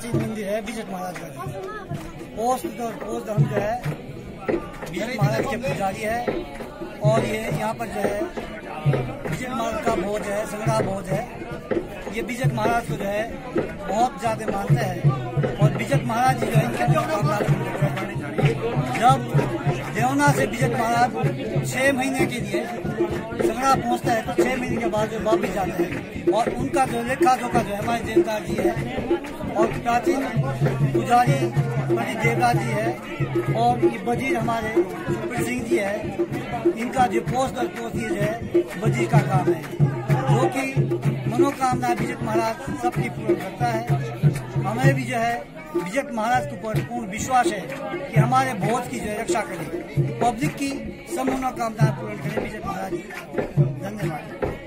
प्राचीन मंदिर है बिजट महाराज का। पोस्ट धर्म जो है बिजट महाराज के पुजारी है और ये यहाँ पर जो है बिजट महाराज का भोज है, संग्रह भोज है। ये बिजट महाराज को जो है बहुत ज्यादा मानते हैं और बिजट महाराज जी जो है इनके जब देवना से बिजट महाराज 6 महीने के लिए संग्रह पहुंचता है तो 6 महीने के बाद जो वापिस जाते हैं और उनका जो लेखा जोखा जो है हमारे देवता जी है और प्राचीन पुजारी पंडित देवराज जी है और ये वजीर हमारे सुखबीर सिंह जी है। इनका जो पोस्ट और पोस्टिज है वजीर का काम है, जो कि मनोकामना बिजट महाराज सबकी पूर्ण करता है। हमें भी जो है बिजट महाराज के ऊपर पूर्ण विश्वास है कि हमारे भोज की जो है रक्षा करें, पब्लिक की सब मनोकामनाएं पूर्ण करें बिजट महाराज जी। धन्यवाद।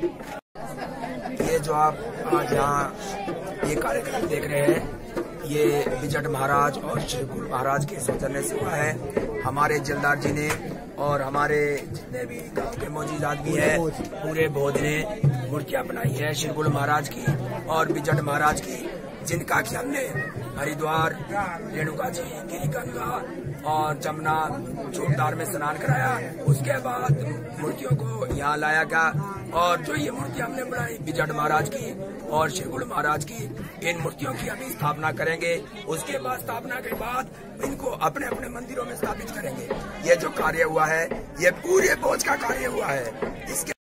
ये जो आप आज यहाँ ये कार्यक्रम देख रहे हैं, ये बिजट महाराज और श्री गुरु महाराज के सौजन्य से हुआ है। हमारे जलदार जी ने और हमारे जितने भी गांव के मौजूद आदमी है पूरे भोज ने मूर्तियां बनाई है श्री गुरु महाराज की और बिजट महाराज की, जिनका कि हमने हरिद्वार, रेणुका जी, गिरिगंगा और जमुना चोटदार में स्नान कराया। उसके बाद मूर्तियों को यहाँ लाया गया और जो ये मूर्तियां हमने बनाई बिजट महाराज की और श्री गुरु महाराज की, इन मूर्तियों की अभी स्थापना करेंगे। उसके बाद स्थापना के बाद इनको अपने अपने मंदिरों में स्थापित करेंगे। ये जो कार्य हुआ है ये पूरे भोज का कार्य हुआ है। इसके